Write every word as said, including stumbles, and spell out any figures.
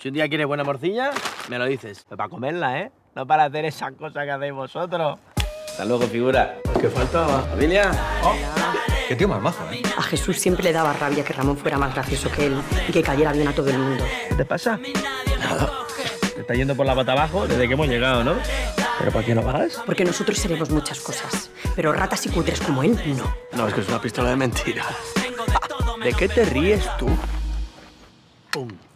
Si un día quieres buena morcilla, me lo dices. Pero para comerla, ¿eh? No para hacer esa cosa que hacéis vosotros. Hasta luego, figura. ¿Qué faltaba? ¿Familia? Oh. Qué tío más majo, ¿eh? A Jesús siempre le daba rabia que Ramón fuera más gracioso que él y que cayera bien a todo el mundo. ¿Qué te pasa? Nada. Te está yendo por la pata abajo desde que hemos llegado, ¿no? ¿Pero para qué no vas? Porque nosotros seremos muchas cosas, pero ratas y cutres como él, no. No, es que es una pistola de mentiras. ¿De qué te ríes tú? Pum.